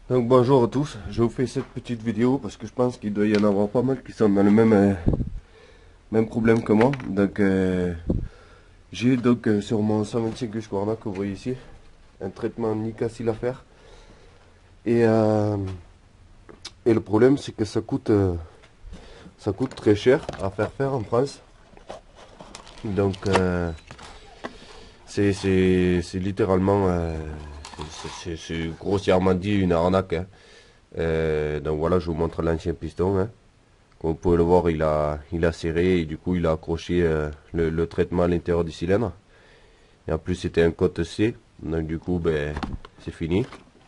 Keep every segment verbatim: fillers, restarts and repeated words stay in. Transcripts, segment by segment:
Donc bonjour à tous, je vous fais cette petite vidéo parce que je pense qu'il doit y en avoir pas mal qui sont dans le même, euh, même problème que moi. Donc euh, j'ai donc euh, sur mon cent vingt-cinq Husqvarna que vous voyez ici, un traitement Nicacil à faire. Et, euh, et le problème c'est que ça coûte, euh, ça coûte très cher à faire faire en France. Donc euh, c'est c'est- c'est littéralement, euh, c'est c'est- c'est grossièrement dit une arnaque, hein. Euh, donc voilà, je vous montre l'ancien piston, hein. Comme vous pouvez le voir, il a, il a serré et du coup il a accroché euh, le, le traitement à l'intérieur du cylindre. Et en plus c'était un cote C, donc du coup ben, c'est fini.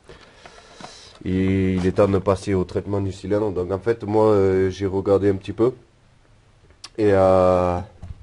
Et il est temps de passer au traitement du cylindre. Donc en fait moi euh, j'ai regardé un petit peu et, euh,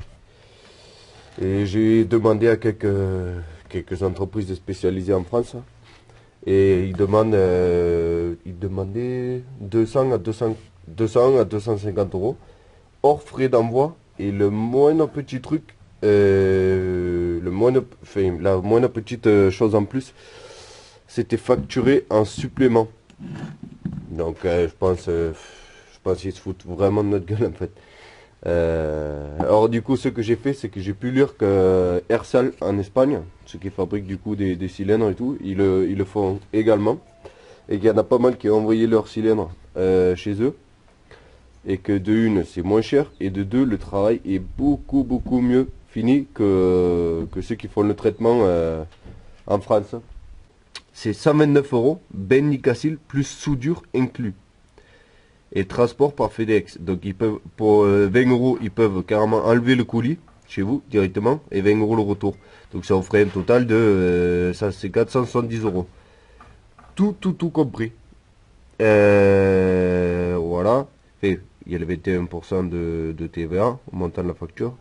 et j'ai demandé à quelques, quelques entreprises spécialisées en France. Et ils demandent, euh, ils demandaient deux cents à deux cents, deux cents à deux cent cinquante euros hors frais d'envoi. Et le moindre petit truc, euh, le moindre, enfin, la moindre petite euh, chose en plus, c'était facturé en supplément. Donc euh, je pense, euh, je pense qu'ils se foutent vraiment de notre gueule en fait. Euh, alors du coup ce que j'ai fait c'est que j'ai pu lire que Ersal en Espagne, ceux qui fabriquent du coup des, des cylindres et tout, ils le, ils le font également. Et qu'il y en a pas mal qui ont envoyé leurs cylindres euh, chez eux. Et que de une, c'est moins cher. Et de deux, le travail est beaucoup, beaucoup mieux fini que, que ceux qui font le traitement euh, en France. C'est cent vingt-neuf euros, Ben Nicacil plus soudure inclus. Et transport par FedEx. Donc ils peuvent, pour euh, vingt euros, ils peuvent carrément enlever le colis chez vous directement. Et vingt euros le retour. Donc ça vous ferait un total de euh, ça c'est quatre cent soixante-dix euros. Tout, tout, tout compris. Euh, voilà. Et il y a le vingt et un pour cent de, de T V A au montant de la facture.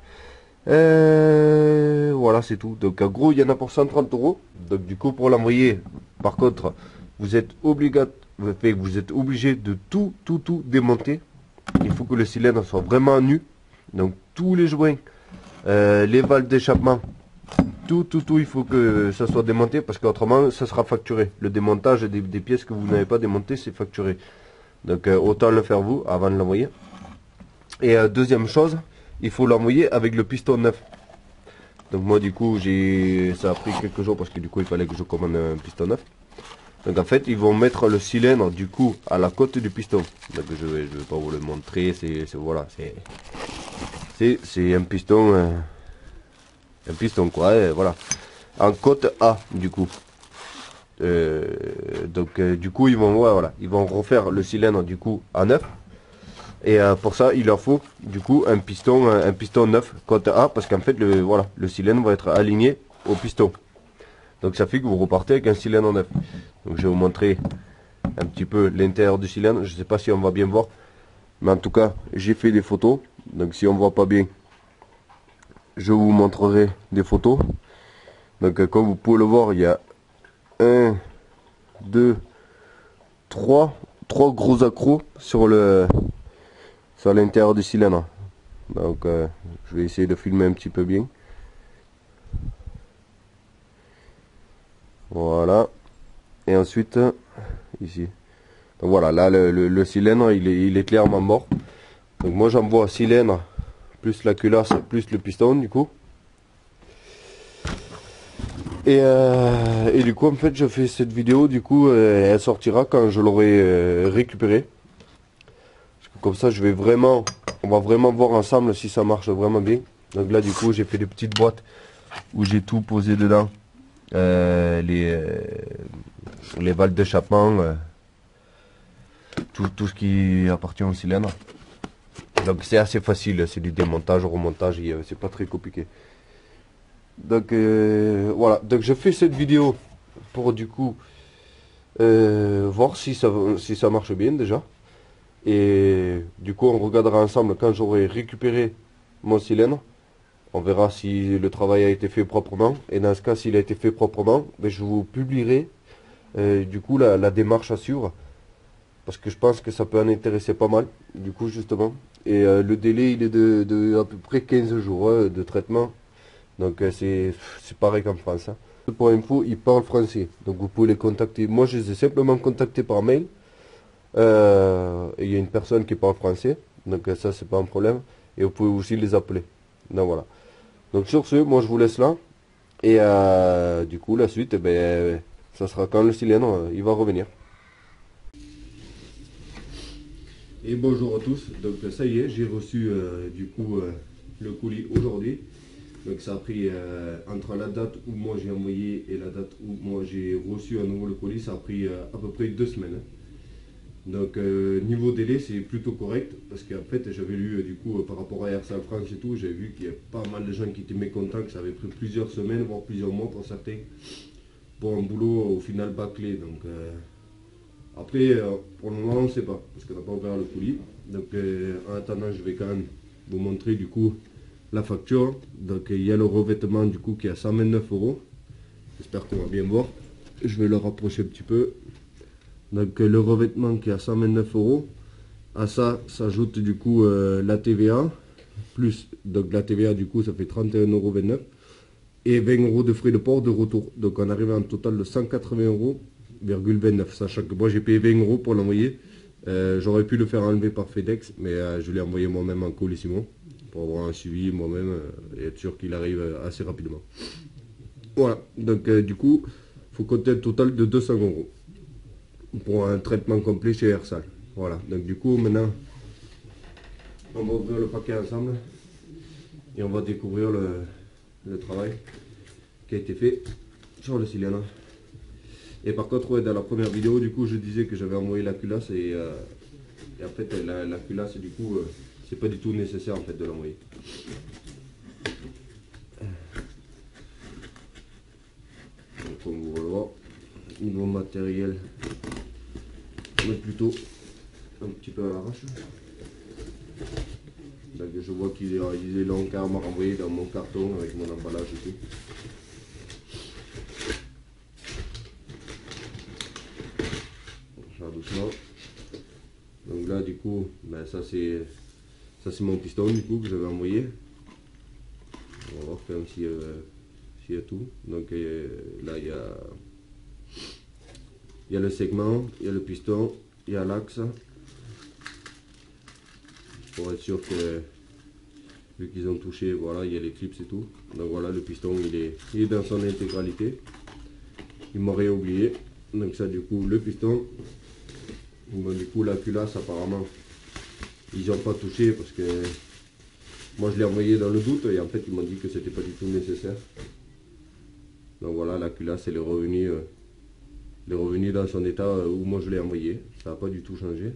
Euh, voilà, c'est tout. Donc en gros, il y en a pour cent trente euros. Donc du coup, pour l'envoyer, par contre, vous êtes obligat, vous êtes obligé de tout, tout, tout démonter. Il faut que le cylindre soit vraiment nu. Donc tous les joints, euh, les valves d'échappement, tout, tout, tout, il faut que ça soit démonté parce qu'autrement, ça sera facturé. Le démontage des, des pièces que vous n'avez pas démontées, c'est facturé. Donc euh, autant le faire vous avant de l'envoyer. Et euh, deuxième chose, il faut l'envoyer avec le piston neuf. Donc moi du coup j'ai ça a pris quelques jours parce que du coup il fallait que je commande un piston neuf. Donc en fait ils vont mettre le cylindre du coup à la côte du piston. Donc je vais, je vais pas vous le montrer, c'est voilà, c'est c'est c'est un piston euh, un piston quoi, et voilà. En côte A du coup. Euh, donc euh, du coup ils vont ouais, voilà, ils vont refaire le cylindre du coup à neuf. Et euh, pour ça, il leur faut du coup un piston, un, un piston neuf côté A, parce qu'en fait, le, voilà, le cylindre va être aligné au piston. Donc ça fait que vous repartez avec un cylindre neuf. Donc je vais vous montrer un petit peu l'intérieur du cylindre. Je ne sais pas si on va bien voir, mais en tout cas, j'ai fait des photos. Donc si on voit pas bien, je vous montrerai des photos. Donc euh, comme vous pouvez le voir, il y a un, deux, trois, trois gros accros sur le sur l'intérieur du cylindre. Donc euh, je vais essayer de filmer un petit peu bien. Voilà. Et ensuite, ici. Donc voilà, là le, le, le cylindre il est, il est clairement mort. Donc moi j'envoie cylindre plus la culasse plus le piston du coup. Et, euh, et du coup en fait je fais cette vidéo, du coup euh, elle sortira quand je l'aurai euh, récupéré. Comme ça je vais vraiment, on va vraiment voir ensemble si ça marche vraiment bien. Donc là du coup j'ai fait des petites boîtes où j'ai tout posé dedans. Euh, les, euh, les valves d'échappement, euh, tout, tout ce qui appartient au cylindre. Donc c'est assez facile, c'est du démontage, remontage, c'est pas très compliqué. Donc euh, voilà, donc je fais cette vidéo pour du coup euh, voir si ça, si ça marche bien déjà. Et du coup on regardera ensemble quand j'aurai récupéré mon cylindre. On verra si le travail a été fait proprement. Et dans ce cas, s'il a été fait proprement, ben, je vous publierai euh, du coup la, la démarche à suivre. Parce que je pense que ça peut en intéresser pas mal, du coup justement. Et euh, le délai il est de, de à peu près quinze jours hein, de traitement. Donc euh, c'est c'est pareil qu'en France, hein. Pour info, ils parlent français, donc vous pouvez les contacter. Moi, je les ai simplement contactés par mail. Euh, et il y a une personne qui parle français, donc euh, ça, c'est pas un problème. Et vous pouvez aussi les appeler. Donc voilà. Donc sur ce, moi, je vous laisse là. Et euh, du coup, la suite, eh ben, ça sera quand le cylindre, euh, il va revenir. Et bonjour à tous. Donc ça y est, j'ai reçu euh, du coup euh, le colis aujourd'hui. Donc ça a pris euh, entre la date où moi j'ai envoyé et la date où moi j'ai reçu à nouveau le colis, ça a pris euh, à peu près deux semaines. Donc euh, niveau délai c'est plutôt correct parce qu'en fait j'avais lu euh, du coup euh, par rapport à Airsal France et tout, j'ai vu qu'il y a pas mal de gens qui étaient mécontents, que ça avait pris plusieurs semaines, voire plusieurs mois pour certains, pour un boulot au final bâclé. Donc euh, après euh, pour le moment on ne sait pas parce qu'on n'a pas ouvert le colis. Donc euh, en attendant je vais quand même vous montrer du coup la facture. Donc il y a le revêtement du coup qui est à cent vingt-neuf euros. J'espère qu'on va bien voir. Je vais le rapprocher un petit peu. Donc le revêtement qui est à cent vingt-neuf euros. À ça s'ajoute du coup euh, la T V A. Plus donc la T V A du coup ça fait trente et un euros vingt-neuf. Et vingt euros de frais de port de retour. Donc on arrive à un total de cent quatre-vingts euros vingt-neuf. Sachant que moi j'ai payé vingt euros pour l'envoyer. Euh, J'aurais pu le faire enlever par FedEx. Mais euh, je l'ai envoyé moi-même en colissimo. Pour avoir un suivi moi-même euh, et être sûr qu'il arrive euh, assez rapidement. Voilà, donc euh, du coup, il faut compter un total de deux cents euros pour un traitement complet chez Airsal. Voilà, donc du coup, maintenant, on va ouvrir le paquet ensemble et on va découvrir le, le travail qui a été fait sur le cylindre. Et par contre, ouais, dans la première vidéo, du coup, je disais que j'avais envoyé la culasse et, euh, et en fait, la, la culasse, du coup, euh, c'est pas du tout nécessaire en fait de l'envoyer. Donc, comme vous le voyez, niveau matériel, on est plutôt un petit peu à l'arrache. Donc je vois qu'il est, il est long carrément renvoyé dans mon carton avec mon emballage et tout. On va faire doucement. Donc là du coup, ben, ça c'est ça c'est mon piston du coup que j'avais envoyé. On va voir quand même s'il y, s'il y a tout. Donc euh, là il y a il y a le segment, il y a le piston, il y a l'axe. Pour être sûr que vu qu'ils ont touché, voilà, il y a les clips et tout. Donc voilà, le piston il est, il est dans son intégralité. Il m'aurait oublié. Donc ça du coup le piston. Bon, du coup la culasse apparemment ils n'ont pas touché parce que moi je l'ai envoyé dans le doute et en fait ils m'ont dit que c'était pas du tout nécessaire. Donc voilà, la culasse elle est revenue, euh, elle est revenue dans son état où moi je l'ai envoyé. Ça n'a pas du tout changé.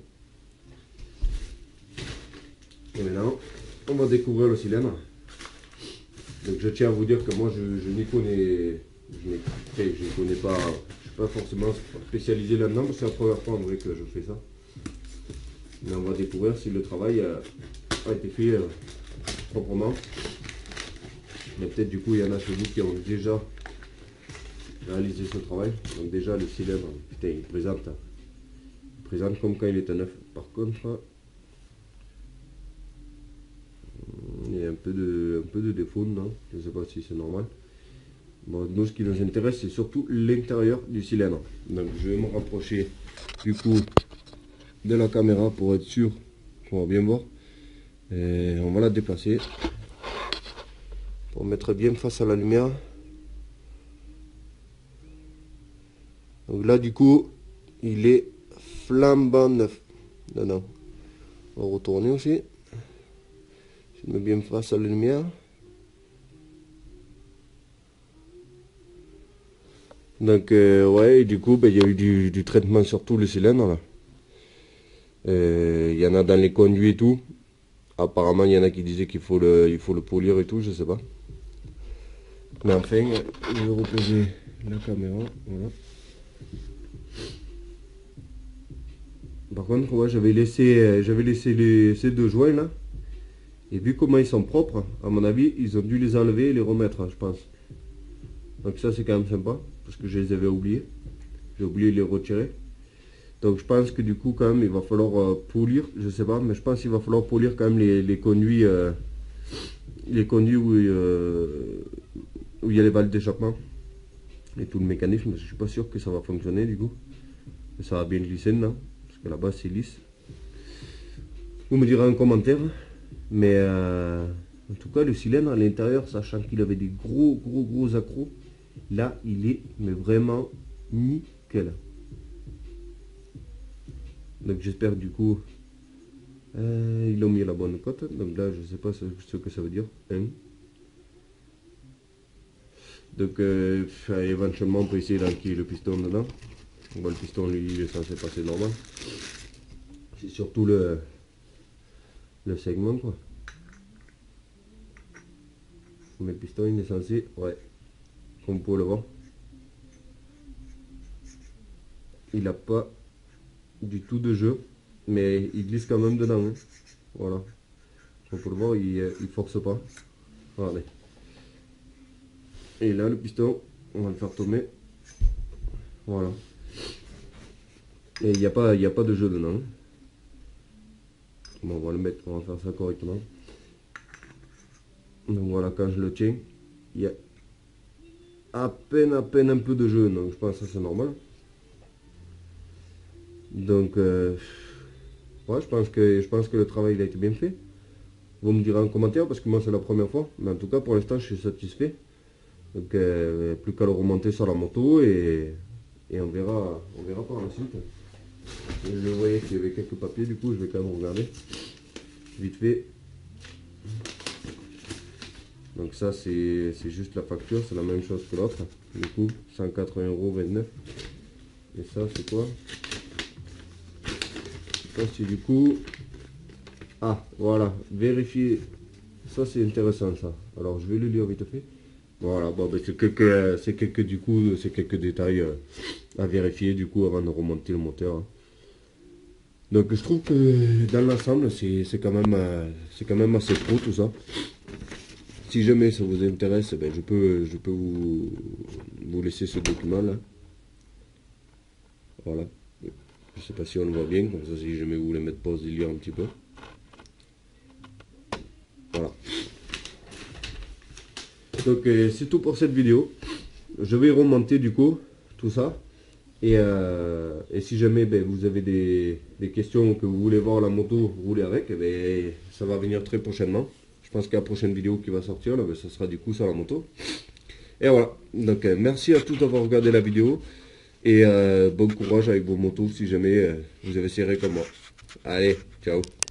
Et maintenant, on va découvrir le cylindre. Donc je tiens à vous dire que moi je, je n'y connais, je ne connais pas, je ne suis pas forcément spécialisé là-dedans, parce que c'est la première fois en vrai que je fais ça. Mais on va découvrir si le travail a, a été fait euh, proprement. Mais peut-être du coup il y en a chez vous qui ont déjà réalisé ce travail. Donc déjà le cylindre, putain il présente, il présente comme quand il était neuf. Par contre, il y a un peu de, un peu de défaut, non? Je ne sais pas si c'est normal. Bon, nous, ce qui nous intéresse, c'est surtout l'intérieur du cylindre. Donc, je vais me rapprocher du coup de la caméra pour être sûr qu'on va bien voir. Et on va la déplacer pour mettre bien face à la lumière. Donc là, du coup, il est flambant neuf. Non, non. On va retourner aussi. Je mets bien face à la lumière. Donc euh, ouais, et du coup, ben, il y a eu du, du traitement sur tout le cylindre là. Il y en a dans les conduits et tout. Apparemment, il y en a qui disaient qu'il faut le, il faut le polir et tout, je sais pas. Mais enfin, je vais reposer la caméra. Voilà. Par contre, ouais, j'avais laissé, j'avais laissé les, ces deux joints là. Et vu comment ils sont propres, à mon avis, ils ont dû les enlever et les remettre, je pense. Donc ça, c'est quand même sympa, parce que je les avais oubliés. J'ai oublié de les retirer. Donc je pense que du coup, quand même, il va falloir euh, polir, je sais pas, mais je pense qu'il va falloir polir quand même les, les conduits, euh, les conduits où, euh, où il y a les valves d'échappement. et tout le mécanisme, parce que je suis pas sûr que ça va fonctionner du coup. Ça va bien glisser dedans, parce que là-bas c'est lisse. Vous me direz en commentaire, mais euh, en tout cas le cylindre à l'intérieur, sachant qu'il avait des gros gros gros accros, là il est mais vraiment nickel. Donc j'espère du coup euh, ils ont mis la bonne cote. Donc là je sais pas ce, ce que ça veut dire. Hein. Donc euh, éventuellement on peut essayer d'enquiller le piston dedans. Bon, le piston lui il est censé passer normal. C'est surtout le, le segment quoi. Mais le piston il est censé, ouais, comme vous pouvez le voir, il n'a pas du tout de jeu, mais il glisse quand même dedans. Hein. Voilà. Comme vous pouvez le voir, il ne force pas. Regardez. Et là le piston, on va le faire tomber. Voilà. Et il n'y a pas, il n'y a pas de jeu dedans. Bon, on va le mettre, on va faire ça correctement. Donc voilà, quand je le tiens, il y a à peine, à peine un peu de jeu. Donc je pense que ça c'est normal. Donc, euh, ouais, je pense que je pense que le travail il a été bien fait. Vous me direz en commentaire parce que moi c'est la première fois. Mais en tout cas, pour l'instant, je suis satisfait. Donc, euh, plus qu'à le remonter sur la moto et, et on verra, on verra par la suite. Je voyais qu'il y avait quelques papiers, du coup, je vais quand même regarder vite fait. Donc ça, c'est juste la facture, c'est la même chose que l'autre. Du coup, cent quatre-vingts euros vingt-neuf. Et ça, c'est quoi? Ça, c'est du coup... Ah, voilà, vérifier. Ça, c'est intéressant, ça. Alors, je vais le lire vite fait. Voilà, bon, ben, c'est quelques, c'est quelques, du coup, c'est quelques détails euh, à vérifier, du coup, avant de remonter le moteur. Hein. Donc, je trouve que dans l'ensemble, c'est quand même, euh, c'est quand même assez pro, tout ça. Si jamais ça vous intéresse, ben, je peux, je peux vous, vous laisser ce document là. Voilà. Je sais pas si on le voit bien, comme ça si jamais vous voulez mettre pause et lire un petit peu. Voilà. Donc euh, c'est tout pour cette vidéo. Je vais remonter du coup tout ça. Et, euh, et si jamais ben, vous avez des, des questions que vous voulez voir la moto rouler avec, eh ben, ça va venir très prochainement. Je pense que la prochaine vidéo qui va sortir, là, ben, ça sera du coup sur la moto. Et voilà. Donc euh, merci à tous d'avoir regardé la vidéo. Et euh, bon courage avec vos motos si jamais euh, vous avez serré comme moi. Allez, ciao.